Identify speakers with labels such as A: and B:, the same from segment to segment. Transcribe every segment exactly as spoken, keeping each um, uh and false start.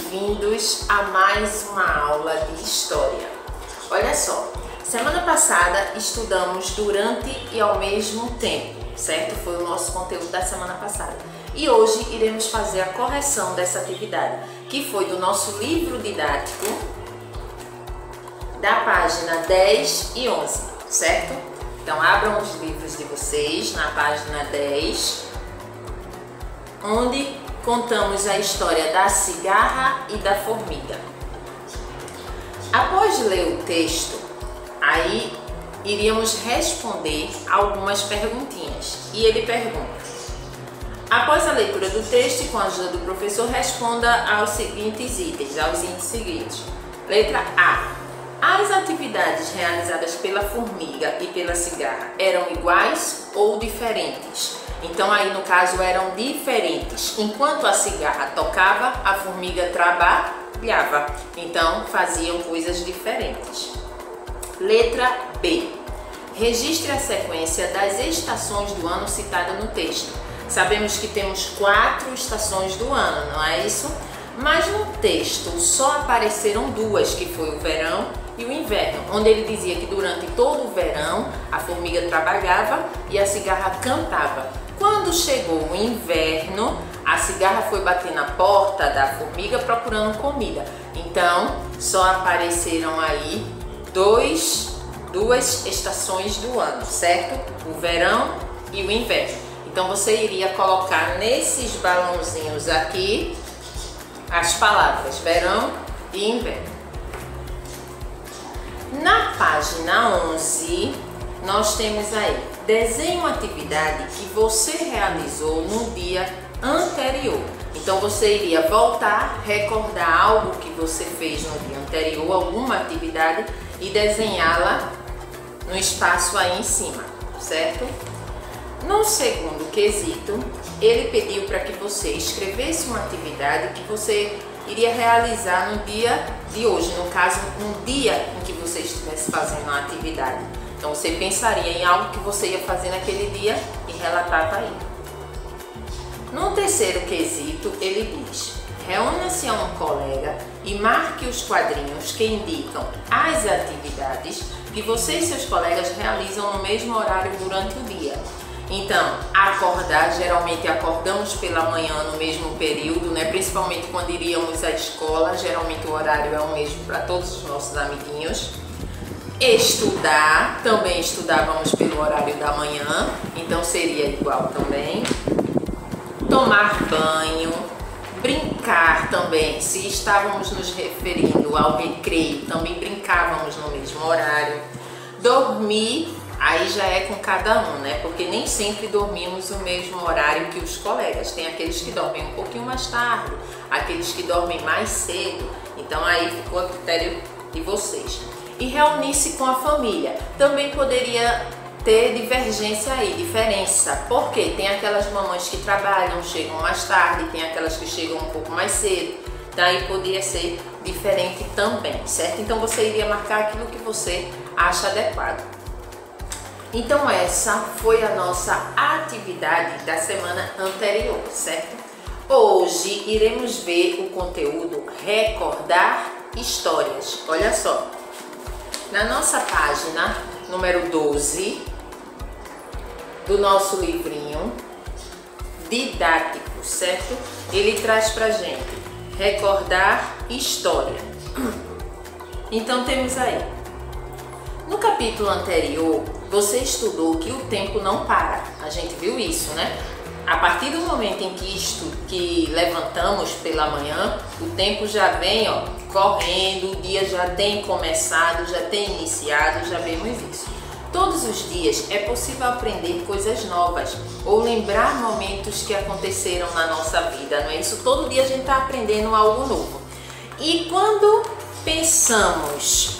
A: bem-vindos a mais uma aula de História. Olha só, semana passada estudamos durante e ao mesmo tempo, certo? Foi o nosso conteúdo da semana passada. E hoje iremos fazer a correção dessa atividade, que foi do nosso livro didático, da página dez e onze, certo? Então abram os livros de vocês na página dez, onde contamos a história da cigarra e da formiga. Após ler o texto, aí iríamos responder algumas perguntinhas. E ele pergunta: após a leitura do texto e com a ajuda do professor, responda aos seguintes itens, aos itens seguintes. Letra A. As atividades realizadas pela formiga e pela cigarra eram iguais ou diferentes? Então aí no caso eram diferentes. Enquanto a cigarra tocava, a formiga trabalhava. Então faziam coisas diferentes. Letra B. Registre a sequência das estações do ano citada no texto. Sabemos que temos quatro estações do ano, não é isso? Mas no texto só apareceram duas, que foi o verão e o inverno, onde ele dizia que durante todo o verão a formiga trabalhava e a cigarra cantava. Quando chegou o inverno, a cigarra foi bater na porta da formiga procurando comida. Então, só apareceram aí dois, duas estações do ano, certo? O verão e o inverno. Então, você iria colocar nesses balãozinhos aqui as palavras verão e inverno. Na página onze, nós temos aí: desenhe uma atividade que você realizou no dia anterior. Então você iria voltar, recordar algo que você fez no dia anterior, alguma atividade, e desenhá-la no espaço aí em cima, certo? No segundo quesito, ele pediu para que você escrevesse uma atividade que você iria realizar no dia de hoje, no caso, no dia em que você estivesse fazendo a atividade. Então você pensaria em algo que você ia fazer naquele dia e relatava aí. No terceiro quesito, ele diz: reúna-se a um colega e marque os quadrinhos que indicam as atividades que você e seus colegas realizam no mesmo horário durante o dia. Então, acordar, geralmente acordamos pela manhã no mesmo período, né? Principalmente quando iríamos à escola, geralmente o horário é o mesmo para todos os nossos amiguinhos. Estudar, também estudávamos pelo horário da manhã, então seria igual também. Tomar banho, brincar também, se estávamos nos referindo ao recreio, também brincávamos no mesmo horário. Dormir, aí já é com cada um, né? Porque nem sempre dormimos o mesmo horário que os colegas. Tem aqueles que dormem um pouquinho mais tarde, aqueles que dormem mais cedo. Então aí ficou a critério de vocês. E reunir-se com a família. Também poderia ter divergência aí, diferença. Porque tem aquelas mamães que trabalham, chegam mais tarde, tem aquelas que chegam um pouco mais cedo. Daí poderia ser diferente também, certo? Então você iria marcar aquilo que você acha adequado. Então essa foi a nossa atividade da semana anterior, certo? Hoje iremos ver o conteúdo Recordar Histórias. Olha só, na nossa página número doze do nosso livrinho didático, certo? Ele traz pra gente Recordar História. Então temos aí, no capítulo anterior, você estudou que o tempo não para. A gente viu isso, né? A partir do momento em que, estu que levantamos pela manhã, o tempo já vem, ó, correndo, o dia já tem começado, já tem iniciado, já vemos isso. Todos os dias é possível aprender coisas novas ou lembrar momentos que aconteceram na nossa vida, não é isso? Todo dia a gente está aprendendo algo novo. E quando pensamos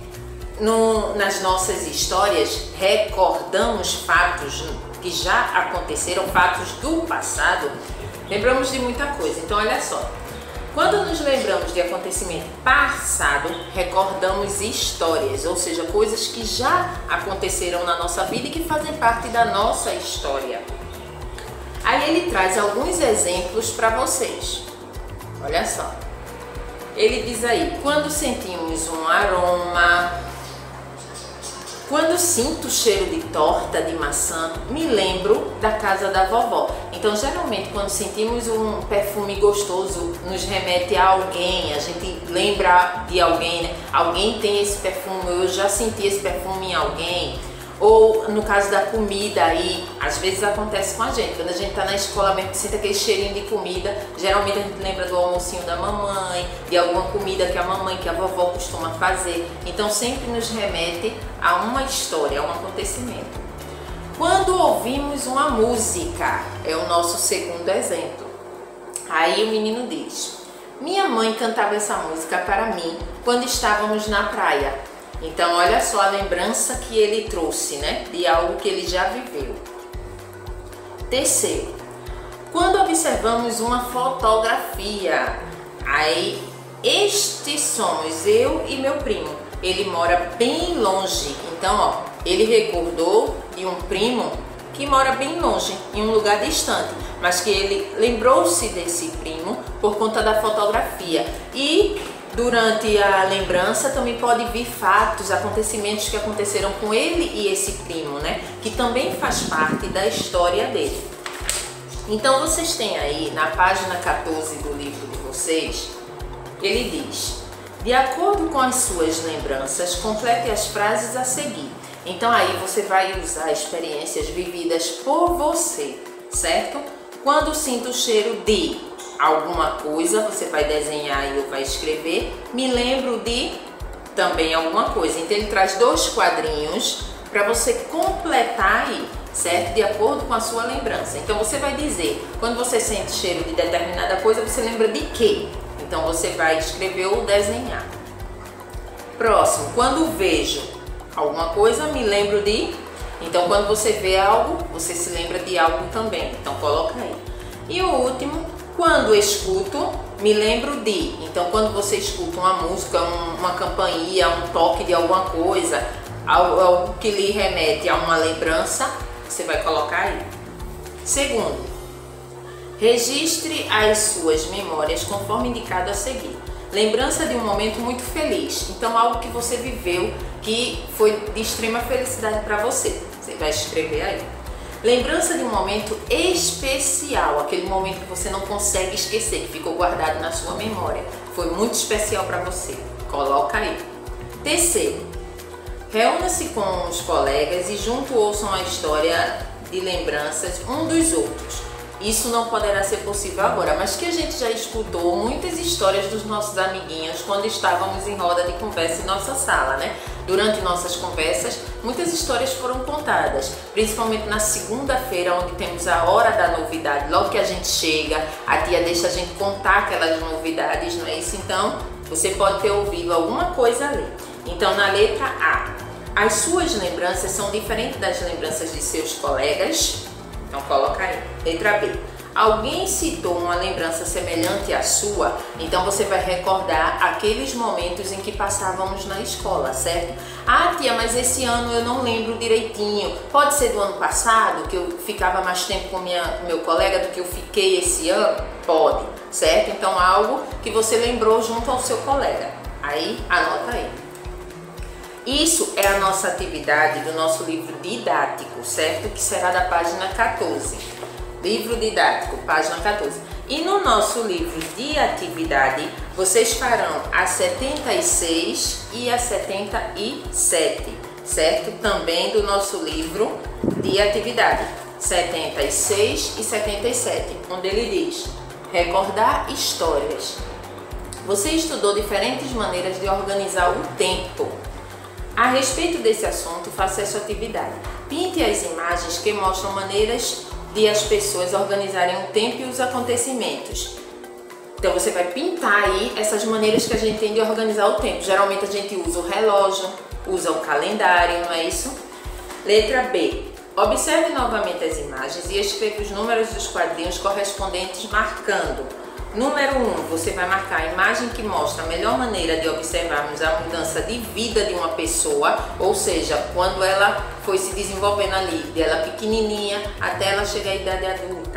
A: No, nas nossas histórias, recordamos fatos que já aconteceram, fatos do passado, lembramos de muita coisa. Então olha só, quando nos lembramos de acontecimento passado, recordamos histórias, ou seja, coisas que já aconteceram na nossa vida e que fazem parte da nossa história. Aí ele traz alguns exemplos para vocês. Olha só. Ele diz aí, quando sentimos um aroma, quando sinto o cheiro de torta de maçã, me lembro da casa da vovó. Então, geralmente, quando sentimos um perfume gostoso, nos remete a alguém, a gente lembra de alguém, né? Alguém tem esse perfume, eu já senti esse perfume em alguém. Ou no caso da comida aí, às vezes acontece com a gente, quando a gente tá na escola mesmo, sente aquele cheirinho de comida, geralmente a gente lembra do almocinho da mamãe, de alguma comida que a mamãe, que a vovó costuma fazer. Então sempre nos remete a uma história, a um acontecimento. Quando ouvimos uma música, é o nosso segundo exemplo. Aí o menino diz, minha mãe cantava essa música para mim quando estávamos na praia. Então, olha só a lembrança que ele trouxe, né? De algo que ele já viveu. Terceiro, quando observamos uma fotografia, aí estes somos eu e meu primo. Ele mora bem longe, então, ó, ele recordou de um primo que mora bem longe, em um lugar distante, mas que ele lembrou-se desse primo por conta da fotografia. E durante a lembrança também pode vir fatos, acontecimentos que aconteceram com ele e esse primo, né? Que também faz parte da história dele. Então vocês têm aí na página quatorze do livro de vocês, ele diz, de acordo com as suas lembranças, complete as frases a seguir. Então aí você vai usar experiências vividas por você, certo? Quando sinto o cheiro de alguma coisa, você vai desenhar e eu vai escrever. Me lembro de também alguma coisa. Então ele traz dois quadrinhos para você completar aí, certo? De acordo com a sua lembrança. Então você vai dizer, quando você sente cheiro de determinada coisa, você lembra de quê? Então você vai escrever ou desenhar. Próximo, quando vejo alguma coisa, me lembro de... Então quando você vê algo, você se lembra de algo também. Então coloca aí. E o último, quando escuto, me lembro de. Então, quando você escuta uma música, um, uma campainha, um toque de alguma coisa, algo, algo que lhe remete a uma lembrança, você vai colocar aí. Segundo, registre as suas memórias conforme indicado a seguir. Lembrança de um momento muito feliz. Então, algo que você viveu que foi de extrema felicidade para você. Você vai escrever aí. Lembrança de um momento especial, aquele momento que você não consegue esquecer, que ficou guardado na sua memória. Foi muito especial para você. Coloca aí. Terceiro, reúna-se com os colegas e junto ouçam a história de lembranças um dos outros. Isso não poderá ser possível agora, mas que a gente já escutou muitas histórias dos nossos amiguinhos quando estávamos em roda de conversa em nossa sala, né? Durante nossas conversas, muitas histórias foram contadas, principalmente na segunda-feira, onde temos a hora da novidade. Logo que a gente chega, a tia deixa a gente contar aquelas novidades, não é isso? Então, você pode ter ouvido alguma coisa ali. Então, na letra A, as suas lembranças são diferentes das lembranças de seus colegas. Então coloca aí. Letra B. Alguém citou uma lembrança semelhante à sua, então você vai recordar aqueles momentos em que passávamos na escola, certo? Ah, tia, mas esse ano eu não lembro direitinho. Pode ser do ano passado, que eu ficava mais tempo com minha, meu colega do que eu fiquei esse ano? Pode, certo? Então algo que você lembrou junto ao seu colega. Aí, anota aí. Isso é a nossa atividade do nosso livro didático, certo? Que será da página quatorze. Livro didático, página quatorze. E no nosso livro de atividade, vocês farão a setenta e seis e a setenta e sete, certo? Também do nosso livro de atividade, setenta e seis e setenta e sete, onde ele diz, recordar histórias. Você estudou diferentes maneiras de organizar o tempo. A respeito desse assunto, faça essa atividade. Pinte as imagens que mostram maneiras de as pessoas organizarem o tempo e os acontecimentos. Então você vai pintar aí essas maneiras que a gente tem de organizar o tempo. Geralmente a gente usa o relógio, usa o calendário, não é isso? Letra B. Observe novamente as imagens e escreva os números dos quadrinhos correspondentes marcando. Número um, você vai marcar a imagem que mostra a melhor maneira de observarmos a mudança de vida de uma pessoa, ou seja, quando ela foi se desenvolvendo ali, dela pequenininha até ela chegar à idade adulta.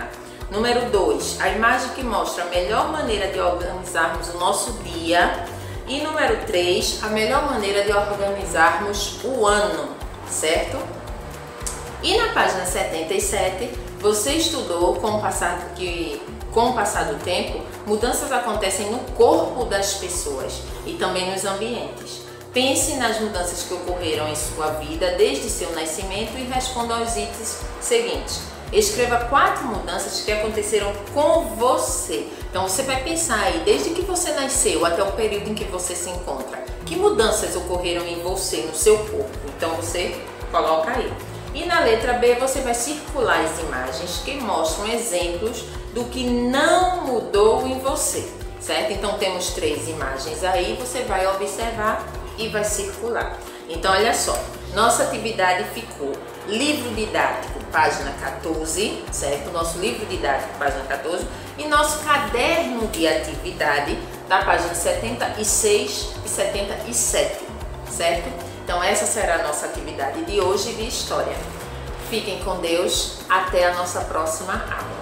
A: Número dois, a imagem que mostra a melhor maneira de organizarmos o nosso dia. E número três, a melhor maneira de organizarmos o ano, certo? E na página setenta e sete, você estudou com o passar, que, com o passar do tempo, mudanças acontecem no corpo das pessoas e também nos ambientes. Pense nas mudanças que ocorreram em sua vida desde seu nascimento e responda aos itens seguintes. Escreva quatro mudanças que aconteceram com você. Então você vai pensar aí, desde que você nasceu até o período em que você se encontra, que mudanças ocorreram em você, no seu corpo. Então você coloca aí. E na letra B você vai circular as imagens que mostram exemplos do que não mudou em você, certo? Então temos três imagens aí, você vai observar e vai circular. Então olha só, nossa atividade ficou livro didático, página quatorze, certo? Nosso livro didático, página quatorze, e nosso caderno de atividade, da página setenta e seis e setenta e sete, certo? Então essa será a nossa atividade de hoje de história. Fiquem com Deus, até a nossa próxima aula.